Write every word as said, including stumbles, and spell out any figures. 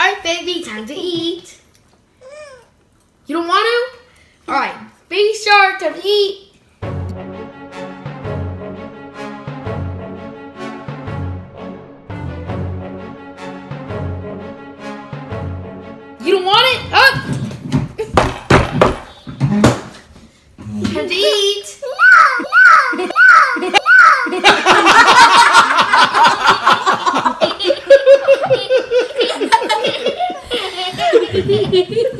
Alright, baby, time to eat. You don't want to? Alright, baby shark, time to eat. You don't want it? Up! Time to eat. No, no, no, no.